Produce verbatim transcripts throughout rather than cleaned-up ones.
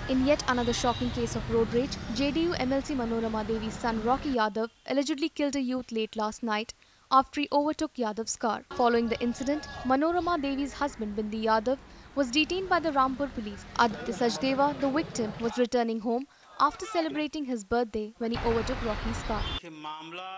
In yet another shocking case of road rage, J D U M L C Manorama Devi's son Rocky Yadav allegedly killed a youth late last night after he overtook Yadav's car. Following the incident, Manorama Devi's husband Bindi Yadav was detained by the Rampur Police. Aditya Sachdeva, the victim, was returning home after celebrating his birthday when he overtook Rocky's car. मामला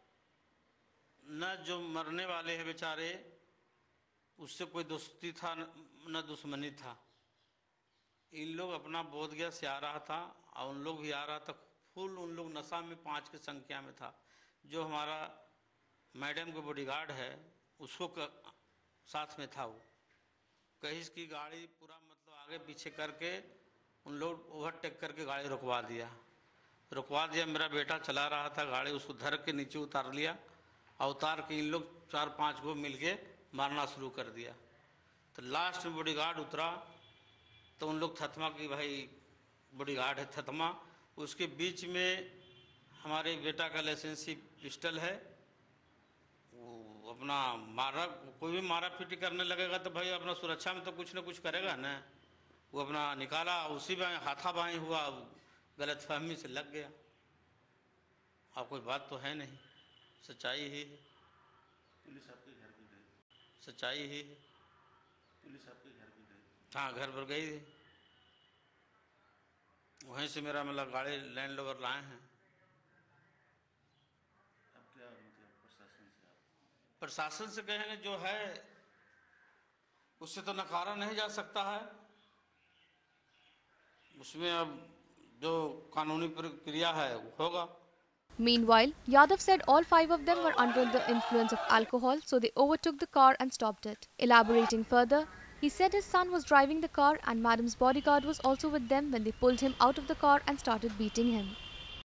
न जो मरने वाले हैं बेचारे उससे कोई दोस्ती था न दुश्मनी था। इन लोग अपना बोध गया से आ रहा था और उन लोग भी आ रहा था। फुल उन लोग नशा में पाँच की संख्या में था। जो हमारा मैडम का बॉडीगार्ड है उसको साथ में था। वो कहीं की गाड़ी पूरा मतलब आगे पीछे करके उन लोग ओवरटेक करके गाड़ी रुकवा दिया रुकवा दिया मेरा बेटा चला रहा था गाड़ी, उसको धर के नीचे उतार लिया और उतार के इन लोग चार पांच को मिलके मारना शुरू कर दिया। तो लास्ट में बॉडीगार्ड उतरा तो उन लोग थतमा की भाई बॉडीगार्ड है थतमा, उसके बीच में हमारे बेटा का लाइसेंसी पिस्टल है। वो अपना मारा कोई भी मारा पीटी करने लगेगा तो भाई अपना सुरक्षा में तो कुछ ना कुछ करेगा ना। वो अपना निकाला, उसी में हाथापाई हुआ, गलतफहमी से लग गया। अब कोई बात तो है नहीं, सच्चाई ही है। पुलिस आपके घर पर गई? सच्चाई ही है। पुलिस आपके घर पर गई? हाँ, घर पर गई थी। वहीं से मेरा मतलब गाड़ी लैंड लोवर लाए हैं। अब क्या मतलब प्रशासन से आप? प्रशासन से कहेंगे जो है उससे तो नकारा नहीं जा सकता है। उसमें अब जो कानूनी प्रक्रिया है वो होगा। Meanwhile, Yadav said all five of them were under the influence of alcohol, so they overtook the car and stopped it. Elaborating further, he said his son was driving the car and Madam's bodyguard was also with them when they pulled him out of the car and started beating him.